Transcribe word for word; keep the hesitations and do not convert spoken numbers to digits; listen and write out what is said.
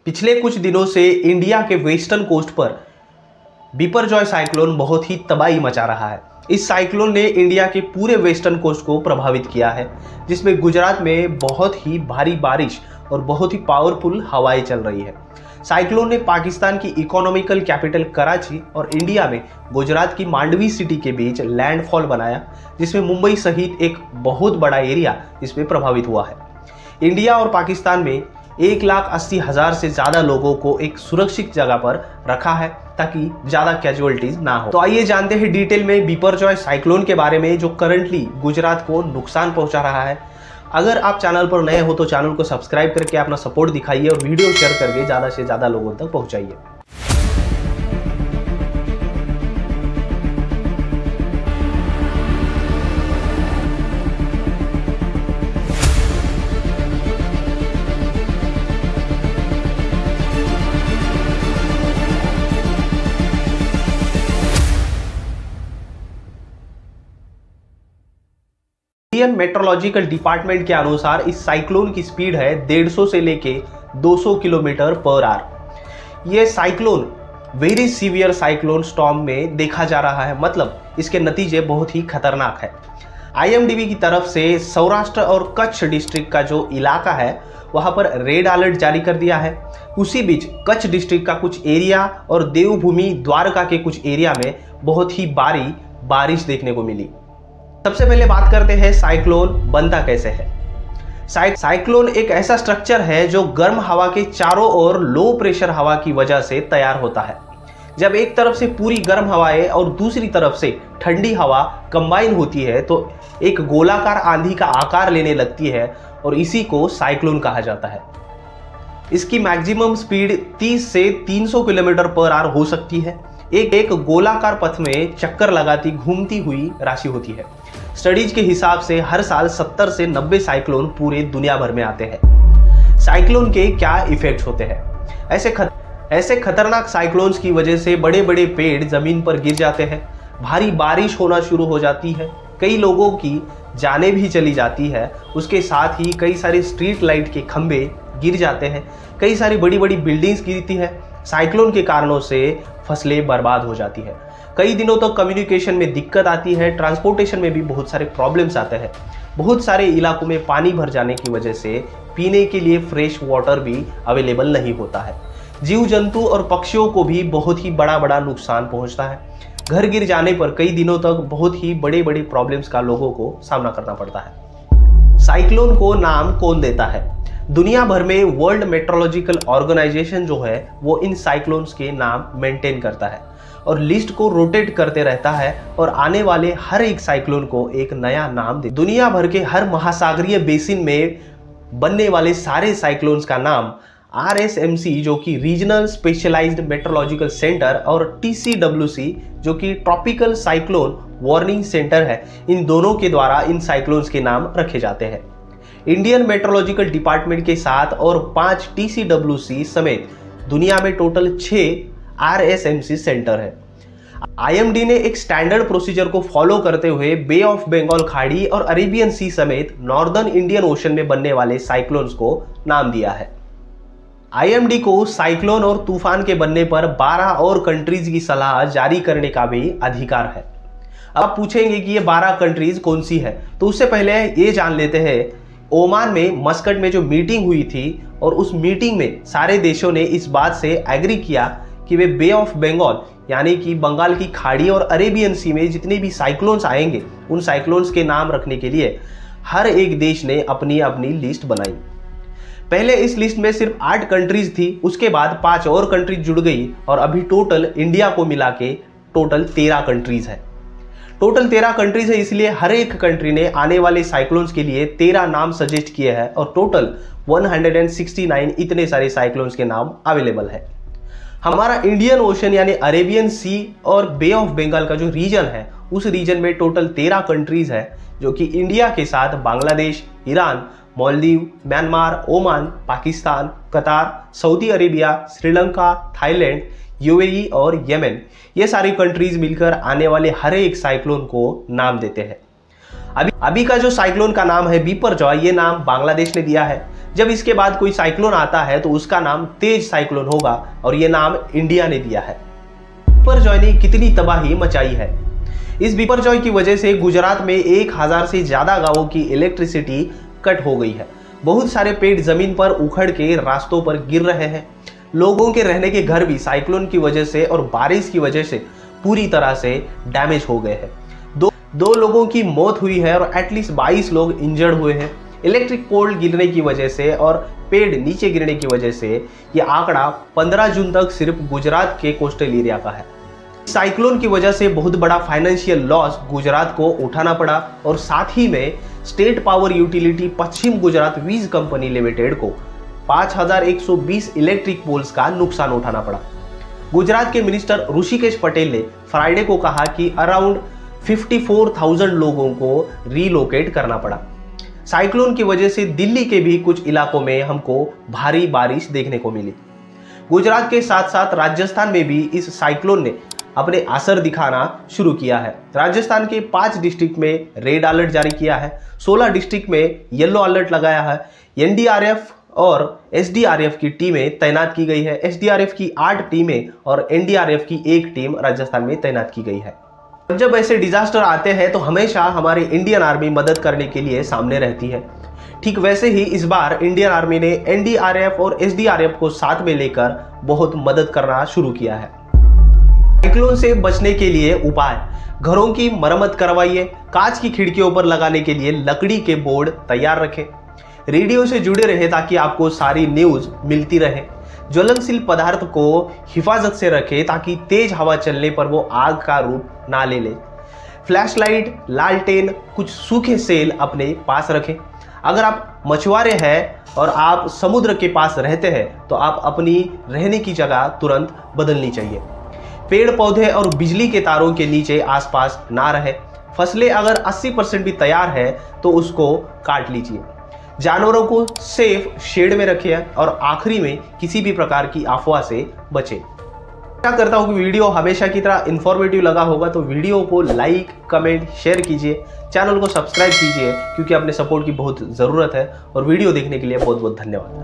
पिछले कुछ दिनों से इंडिया के वेस्टर्न कोस्ट पर बिपरजॉय साइक्लोन बहुत ही तबाही मचा रहा है। इस साइक्लोन ने इंडिया के पूरे वेस्टर्न कोस्ट को प्रभावित किया है, जिसमें गुजरात में बहुत ही भारी बारिश और बहुत ही पावरफुल हवाएं चल रही है। साइक्लोन ने पाकिस्तान की इकोनॉमिकल कैपिटल कराची और इंडिया में गुजरात की मांडवी सिटी के बीच लैंडफॉल बनाया, जिसमें मुंबई सहित एक बहुत बड़ा एरिया इसमें प्रभावित हुआ है। इंडिया और पाकिस्तान में एक लाख अस्सी हजार से ज्यादा लोगों को एक सुरक्षित जगह पर रखा है ताकि ज्यादा कैजुअलिटीज ना हो। तो आइए जानते हैं डिटेल में बिपरजॉय साइक्लोन के बारे में, जो करंटली गुजरात को नुकसान पहुंचा रहा है। अगर आप चैनल पर नए हो तो चैनल को सब्सक्राइब करके अपना सपोर्ट दिखाइए और वीडियो शेयर करके ज्यादा से ज्यादा लोगों तक पहुंचाइए। इंडियन मेट्रोलॉजिकल डिपार्टमेंट के अनुसार इस साइक्लोन की स्पीड है डेढ़ सौ से लेके दो सौ किलोमीटर पर आवर। यह cyclone very severe cyclone storm में देखा जा रहा है, मतलब इसके नतीजे बहुत ही खतरनाक है। आई एम डी बी की तरफ से सौराष्ट्र और कच्छ डिस्ट्रिक्ट का जो इलाका है वहां पर रेड अलर्ट जारी कर दिया है। उसी बीच कच्छ डिस्ट्रिक्ट का कुछ एरिया और देवभूमि द्वारका के कुछ एरिया में बहुत ही भारी बारिश देखने को मिली। सबसे पहले बात करते हैं साइक्लोन बनता कैसे है। साइ साइक्लोन एक ऐसा स्ट्रक्चर है जो गर्म हवा के चारों ओर लो प्रेशर हवा की वजह से तैयार होता है। जब एक तरफ से पूरी गर्म हवाएं और दूसरी तरफ से ठंडी हवा कंबाइन होती है तो एक गोलाकार आंधी का आकार लेने लगती है और इसी को साइक्लोन कहा जाता है। इसकी मैक्सिमम स्पीड तीस से तीन सौ किलोमीटर पर आवर हो सकती है। एक एक गोलाकार पथ में चक्कर लगाती घूमती हुई राशि होती है। स्टडीज के हिसाब से हर साल सत्तर से नब्बे साइक्लोन पूरे दुनिया भर में आते हैं। साइक्लोन के क्या इफेक्ट्स होते हैं? ऐसे खत, ऐसे खतरनाक साइक्लोन्स की वजह से बड़े बड़े पेड़ जमीन पर गिर जाते हैं, भारी बारिश होना शुरू हो जाती है, कई लोगों की जानें भी चली जाती है। उसके साथ ही कई सारे स्ट्रीट लाइट के खंभे गिर जाते हैं, कई सारी बड़ी बड़ी बिल्डिंग्स गिरती है। साइक्लोन के कारणों से फसलें बर्बाद हो जाती है, कई दिनों तक तो कम्युनिकेशन में दिक्कत आती है, ट्रांसपोर्टेशन में भी बहुत सारे प्रॉब्लम्स आते हैं। बहुत सारे इलाकों में पानी भर जाने की वजह से पीने के लिए फ्रेश वाटर भी अवेलेबल नहीं होता है। जीव जंतु और पक्षियों को भी बहुत ही बड़ा बड़ा नुकसान पहुंचता है। घर गिर जाने पर कई दिनों तक बहुत ही बड़े बड़े प्रॉब्लम्स का लोगों को सामना करना पड़ता है। साइक्लोन को नाम कौन देता है? दुनिया भर में वर्ल्ड मेट्रोलॉजिकल ऑर्गेनाइजेशन जो है वो इन साइक्लोन्स के नाम मेंटेन करता है और लिस्ट को रोटेट करते रहता है और आने वाले हर एक साइक्लोन को एक नया नाम दे। दुनिया भर के हर महासागरीय बेसिन में बनने वाले सारे साइक्लोन्स का नाम आर एस एम सी जो कि रीजनल स्पेशलाइज्ड मेट्रोलॉजिकल सेंटर और टी सी डब्ल्यू सी जो कि ट्रॉपिकल साइक्लोन वार्निंग सेंटर है, इन दोनों के द्वारा इन साइक्लोन्स के नाम रखे जाते हैं। इंडियन मेट्रोलॉजिकल डिपार्टमेंट के साथ और पांच टी सी डब्ल्यू सी समेत दुनिया में टोटल छह R S M C centre है। आई एम डी ने एक स्टैंडर्ड प्रोसीजर को फॉलो करते हुए बे ऑफ बंगाल खाड़ी और अरेबियन सी समेत नॉर्दर्न इंडियन ओशन में बनने वाले साइक्लोन्स को नाम दिया है। आई एम डी को साइक्लोन और तूफान के बनने पर बारह और कंट्रीज की सलाह जारी करने का भी अधिकार है। अब आप पूछेंगे कि ये बारह कंट्रीज कौन सी है, तो उससे पहले ये जान लेते हैं ओमान में मस्कट में जो मीटिंग हुई थी और उस मीटिंग में सारे देशों ने इस बात से एग्री किया कि वे बे ऑफ बंगाल यानी कि बंगाल की खाड़ी और अरेबियन सी में जितने भी साइक्लोन्स आएंगे उन साइक्लोन्स के नाम रखने के लिए हर एक देश ने अपनी अपनी लिस्ट बनाई। पहले इस लिस्ट में सिर्फ आठ कंट्रीज थी, उसके बाद पांच और कंट्रीज जुड़ गई और अभी टोटल इंडिया को मिला के टोटल तेरह कंट्रीज है। टोटल तेरह कंट्रीज है, इसलिए हर एक कंट्री ने आने वाले साइक्लोन्स के लिए तेरह नाम सजेस्ट किए हैं और टोटल एक सौ उनहत्तर इतने सारे साइक्लोन्स के नाम अवेलेबल है। हमारा इंडियन ओशन यानी अरेबियन सी और बे ऑफ बंगाल का जो रीजन है उस रीजन में टोटल तेरह कंट्रीज है, जो कि इंडिया के साथ Bangladesh, Iran, Maldives, Myanmar, Oman, Pakistan, Qatar, Saudi Arabia, Sri Lanka, Thailand, U A E और येमेन, ये सारी कंट्रीज मिलकर आने वाले हर एक साइक्लोन को नाम देते हैं। अभी अभी का जो साइक्लोन का नाम है बिपरजॉय, ये नाम बांग्लादेश ने दिया है, जब इसके बाद कोई साइक्लोन आता है तो उसका नाम तेज साइक्लोन होगा और यह नाम इंडिया ने दिया है। बिपरजॉय ने कितनी तबाही मचाई है। इस बिपरजॉय की वजह से गुजरात में एक हजार से ज्यादा गांवों की इलेक्ट्रिसिटी कट हो गई है। बहुत सारे पेड़ जमीन पर उखड़ के रास्तों पर गिर रहे हैं। लोगों के रहने के घर भी साइक्लोन की वजह से और बारिश की वजह से पूरी तरह से डैमेज हो गए हैं। दो दो लोगों की मौत हुई है और एटलीस्ट बाईस लोग इंजर्ड हुए हैं। इलेक्ट्रिक पोल गिरने की वजह से और पेड़ नीचे गिरने की वजह से यह आंकड़ा पंद्रह जून तक सिर्फ गुजरात के कोस्टल एरिया का है। साइक्लोन की वजह से बहुत बड़ा फाइनेंशियल लॉस गुजरात को उठाना पड़ा और साथ ही में state power utility Paschim Gujarat Vij company limited को पाँच हज़ार एक सौ बीस इलेक्ट्रिक पोल्स का नुकसान उठाना पड़ा। गुजरात के मिनिस्टर ऋषिकेश पटेल ने फ्राइडे को कहा कि अराउंड चौवन हज़ार लोगों को रीलोकेट करना पड़ा। साइक्लोन की वजह से दिल्ली के भी कुछ इलाकों में हमको भारी बारिश देखने को मिली। गुजरात के साथ साथ राजस्थान में भी इस साइक्लोन ने अपने असर दिखाना शुरू किया है। राजस्थान के पांच डिस्ट्रिक्ट में रेड अलर्ट जारी किया है, सोलह डिस्ट्रिक्ट में येलो अलर्ट लगाया है। एनडीआरएफ और एसडीआरएफ की टीमें तैनात की गई है। एसडीआरएफ की आठ टीमें और एनडीआरएफ की एक टीम राजस्थान में तैनात की गई है। जब ऐसे डिजास्टर आते हैं तो हमेशा हमारी इंडियन आर्मी मदद करने के लिए सामने रहती है। ठीक वैसे ही इस बार इंडियन आर्मी ने एनडीआरएफ और एसडीआरएफ को साथ में लेकर बहुत मदद करना शुरू किया है। साइक्लोन से बचने के लिए उपाय: घरों की मरम्मत करवाइए, कांच की खिड़कियों पर लगाने के लिए लकड़ी के बोर्ड तैयार रखें, रेडियो से जुड़े रहे ताकि आपको सारी न्यूज मिलती रहे, ज्वलनशील पदार्थ को हिफाजत से रखें ताकि तेज हवा चलने पर वो आग का रूप ना ले ले, फ्लैशलाइट, लालटेन, कुछ सूखे सेल अपने पास रखें। अगर आप मछुआरे हैं और आप समुद्र के पास रहते हैं तो आप अपनी रहने की जगह तुरंत बदलनी चाहिए। पेड़ पौधे और बिजली के तारों के नीचे आसपास ना रहे। फसलें अगर अस्सी परसेंट भी तैयार है तो उसको काट लीजिए। जानवरों को सेफ शेड में रखिए और आखिरी में किसी भी प्रकार की अफवाह से बचें। क्या करता हूँ कि वीडियो हमेशा की तरह इंफॉर्मेटिव लगा होगा तो वीडियो को लाइक, कमेंट, शेयर कीजिए, चैनल को सब्सक्राइब कीजिए क्योंकि अपने सपोर्ट की बहुत ज़रूरत है। और वीडियो देखने के लिए बहुत बहुत धन्यवाद।